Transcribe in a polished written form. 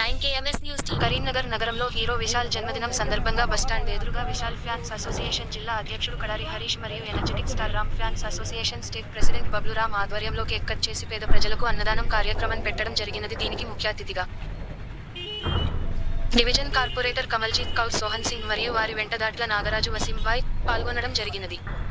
9 KMS news team Karimnagar నగరంలో hero Vishal జన్మదినం సందర్భంగా బస్టాండ్ ఎదురుగా విశాల్ ఫ్యాన్స్ అసోసియేషన్ జిల్లా అధ్యక్షుడు కడారి హరీష్ మరియు energetic star Ram fans association state president Babluram ఆధ్వర్యంలో కేక్ కట్ చేసి పేద ప్రజలకు అన్నదానం కార్యక్రమం పెట్టడం జరిగినది. దీనికి ముఖ్య అతిథిగా డివిజన్ కార్పొరేటర్ కమల్జీత్ కౌర్ సోహన్ సింగ్ మరియు వారి వెంట దాట్ల నాగరాజు వసీం భాయ్ పాల్గొనడం జరిగినది.